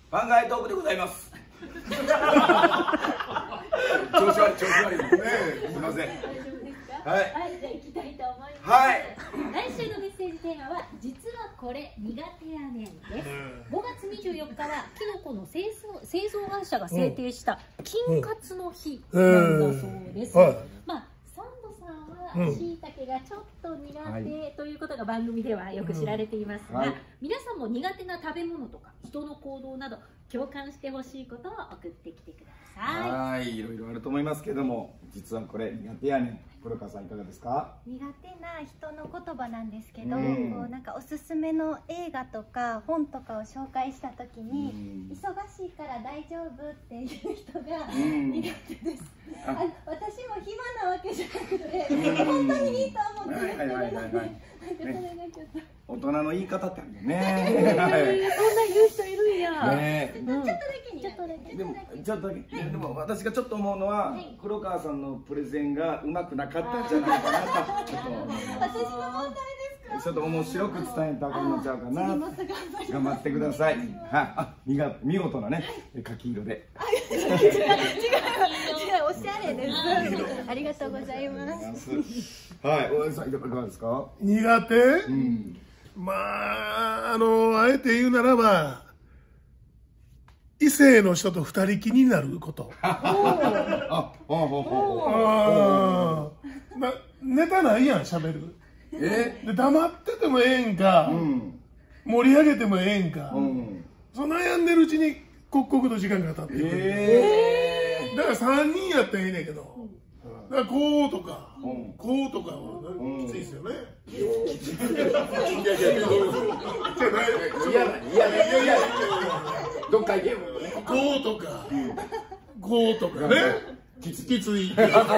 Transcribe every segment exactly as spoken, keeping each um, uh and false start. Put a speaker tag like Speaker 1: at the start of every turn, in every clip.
Speaker 1: 番外トークでございます。調子悪い調子悪いね。すみません。はい。はい、じゃあ行きたいと思います。はい。
Speaker 2: 来週のメッセージテーマは実はこれ苦手やねんです。ごがつにじゅうよっかはキノコの製造製造会社が制定した金カツの日なんだそうです。まあサンドさんは椎茸がちょっと苦手ということが番組ではよく知られていますが、皆さんも苦手な食べ物とか人の行動など共感してほしいことを送ってきてください。
Speaker 1: はい、いろいろあると思いますけども、実はこれ苦手やねん。黒川さんいかがですか？
Speaker 3: 苦手な人の言葉なんですけど、うん、こうなんかおすすめの映画とか本とかを紹介したときに、うん、忙しいから大丈夫っていう人が苦手です。あの私も暇なわけじゃなくて、うん、本当にいいと思ってるけど、なんかそれがちょっと
Speaker 1: 大人の言い方ってあるよね。
Speaker 2: そんな言う人いるんや。
Speaker 1: ね、
Speaker 3: ちょっとだけにちょっとだけ。
Speaker 1: でもちょっとだけ。でも私がちょっと思うのは、黒川さんのプレゼンがうまくなかったんじゃないかなと。
Speaker 3: 私の問題ですか？
Speaker 1: ちょっと面白く伝えたらなっちゃうかな。頑張ってください。はい。あ、見事なね、柿色で。
Speaker 3: 違う違う違う、おしゃれです。ありがとうございます。
Speaker 1: はい、大江さんいかがですか？
Speaker 4: 苦手？うん。まああのあえて言うならば異性の人と二人きりになること。あ、ほうほうほう。なネタないやん喋る。え？で黙っててもええんか、うん、盛り上げてもええんか、うん、その悩んでるうちに刻々と時間が経ってくる。えー、だから三人やったらええねんけど、だからこうとか、うん、こうとかはきついですよね。いやいやいやいや
Speaker 1: どっか行けよ。
Speaker 4: こうとか、こうとかね。きつい。きつい。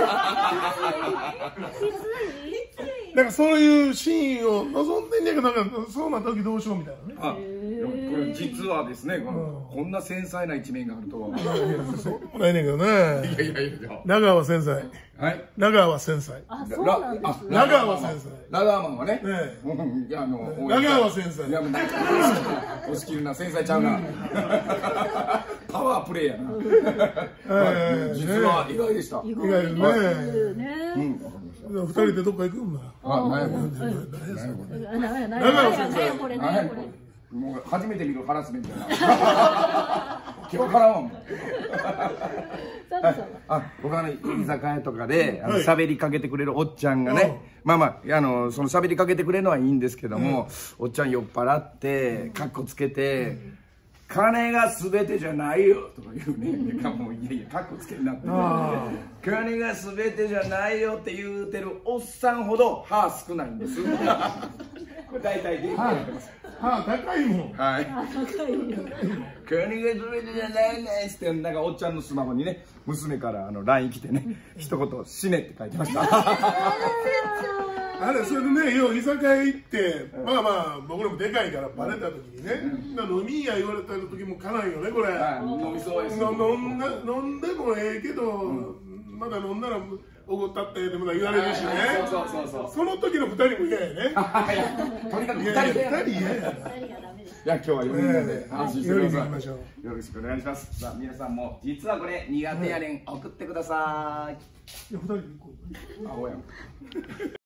Speaker 4: なんかそういうシーンを望んでんねんけど、なんかそうな時どうしようみたいなね。あ、こ
Speaker 1: れ実はですね、こんな繊細な一面があるとは。
Speaker 4: そうもないねんけどね。いやいやいや。長川繊細。はい。長川繊細。
Speaker 2: あ、そうなんですね。
Speaker 4: 長川繊細。
Speaker 1: 長川マンはね。
Speaker 4: いやあの長川繊細。いやもう
Speaker 1: 押し切るな繊細ちゃうな。パワープレイやな。実は意外でした。
Speaker 4: 意外ですね。二人でどっか行くんだ。あ、何やこれ。長川先生。
Speaker 2: これね。
Speaker 1: もう初めて見るハラスメントやな。今日からはもう。あ、僕はね居酒屋とかで喋りかけてくれるおっちゃんがね、まあまああのその喋りかけてくれるのはいいんですけども、おっちゃん酔っ払ってカッコつけて。金が全てじゃないよとか言うね。もういやいや、カッコつけるなって。金が全てじゃないよって言うてるおっさんほど歯少ないんです。これ大体元気になってます。
Speaker 4: 歯高いもん。
Speaker 1: はい。金が全てじゃないねって、なんかおっちゃんのスマホにね、娘からあの ライン 来てね、一言死ねって書いてました。
Speaker 4: あれそれでね、よう居酒屋行って、まあまあ僕らもでかいからバレた時にね、飲みや言われた時もかないよねこれ。
Speaker 1: 飲みそうです。
Speaker 4: 飲んだ飲んでもええけど、まだ飲んだらおごったってでも言われるしね。
Speaker 1: そうそうそう。
Speaker 4: その時の二人も嫌やね。
Speaker 1: とにかく二人嫌や。
Speaker 4: 二人嫌や。
Speaker 1: いや今日はよにんで安心してください。よろしくお願いします。さあ皆さんも実はこれ苦手やねん送ってください。
Speaker 4: いや二人で行こう。
Speaker 1: あ、おやん。